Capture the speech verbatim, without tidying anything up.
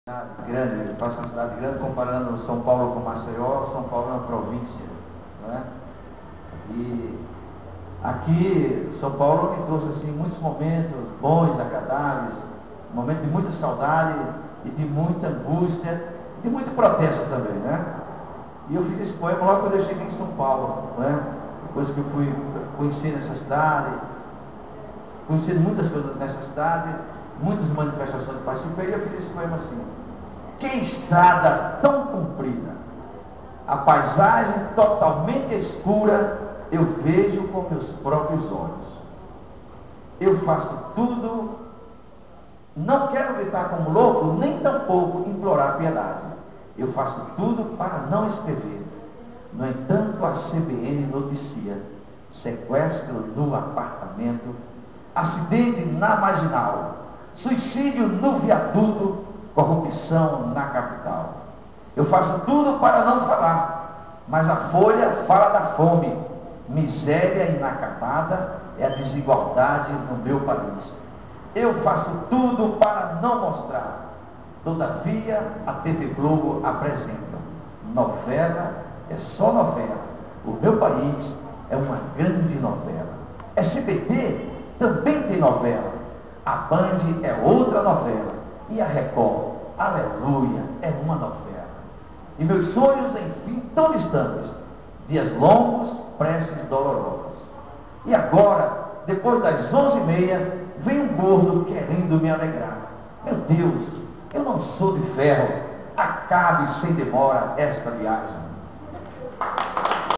cidade grande, eu faço uma cidade grande comparando São Paulo com Maceió. São Paulo é uma província, não é? E aqui São Paulo me trouxe assim muitos momentos bons, agradáveis, momentos de muita saudade e de muita angústia, de muito protesto também, né? E eu fiz esse poema logo quando eu cheguei em São Paulo, né? Depois que eu fui conhecer essa cidade, conhecendo muitas coisas nessa cidade, muitas manifestações que participei, e eu fiz esse poema assim: que estrada tão comprida, a paisagem totalmente escura, eu vejo com meus próprios olhos. Eu faço tudo, não quero gritar como louco, nem tampouco implorar piedade. Eu faço tudo para não escrever. No entanto, a C B N noticia sequestro no apartamento, acidente na Marginal, suicídio no viaduto, corrupção na capital. Eu faço tudo para não falar, mas a Folha fala da fome, miséria inacabada é a desigualdade no meu país. Eu faço tudo para não mostrar, todavia a T V Globo apresenta novela, é só novela. O meu país é uma grande novela. S B T também tem novela. A Band é outra novela. E a Record, aleluia, é uma novela. E meus sonhos, enfim, tão distantes. Dias longos, preces dolorosas. E agora, depois das onze e meia, vem um gordo querendo me alegrar. Meu Deus, eu não sou de ferro. Acabe sem demora esta viagem.